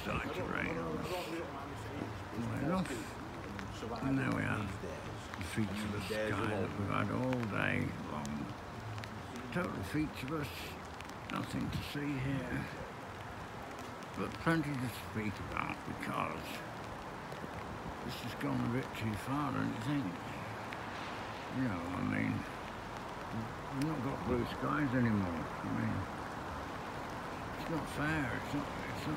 started to rain on us. Well enough. And there we are. The featureless sky that we've had all day long. Totally featureless. Nothing to see here. But plenty to speak about because this has gone a bit too far, don't you think? You know, I mean, we've not got blue skies anymore. I mean, it's not fair. It's not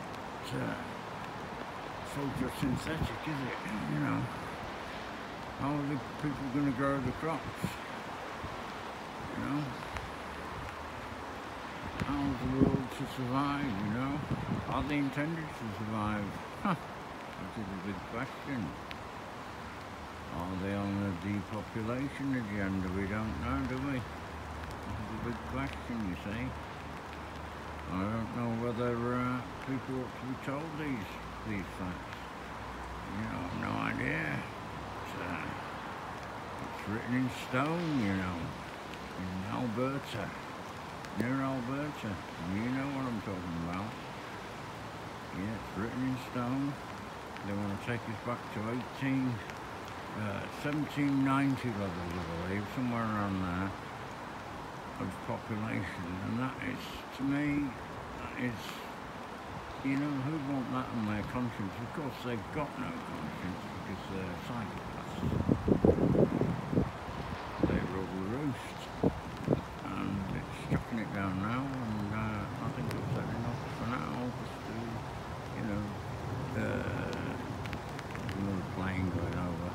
photosynthetic, is it? You know, how are the people going to grow the crops? You know, how's the world to survive? You know, are they intended to survive? Huh. That is a big question. Are they on a depopulation agenda? We don't know, do we? This is a big question, you see. I don't know whether people ought to be told these facts. You know, I've no idea. It's written in stone, you know, in Alberta, near Alberta. You know what I'm talking about. Yeah, it's written in stone. They want to take us back to 1790 levels, I believe, somewhere around there, of population, and that is, to me, that is, you know, who'd want that on their conscience? Of course, they've got no conscience because they're psychopaths. They rule the roost, and it's chucking it down now, and I think I've said enough for now, just to, you know, another plane going over.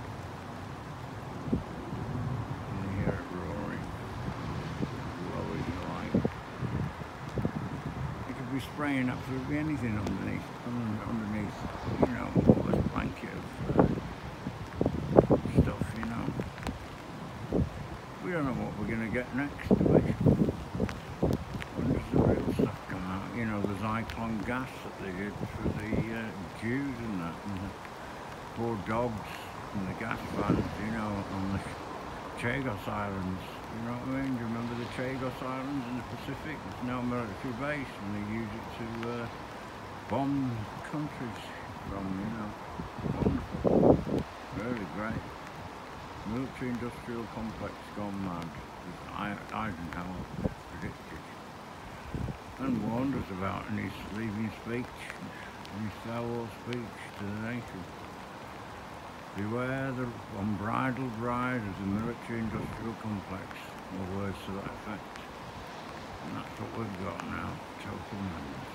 Spraying absolutely anything underneath, you know, all this blanket of stuff, you know. We don't know what we're going to get next, do we? When does the real stuff come out? You know, the Zyklon gas that they did for the Jews and that, and the poor dogs and the gas vans, you know, on the Chagos Islands. You know what I mean? Do you remember the Chagos Islands in the Pacific? It's now a military base and they use it to bomb countries from, you know. Wonderful. Really great. Military-industrial complex gone mad, as Eisenhower predicted. And warned us about in his leaving speech, in his farewell speech to the nation. Beware the unbridled rise of the military-industrial complex, or words to that effect. And that's what we've got now, total madness.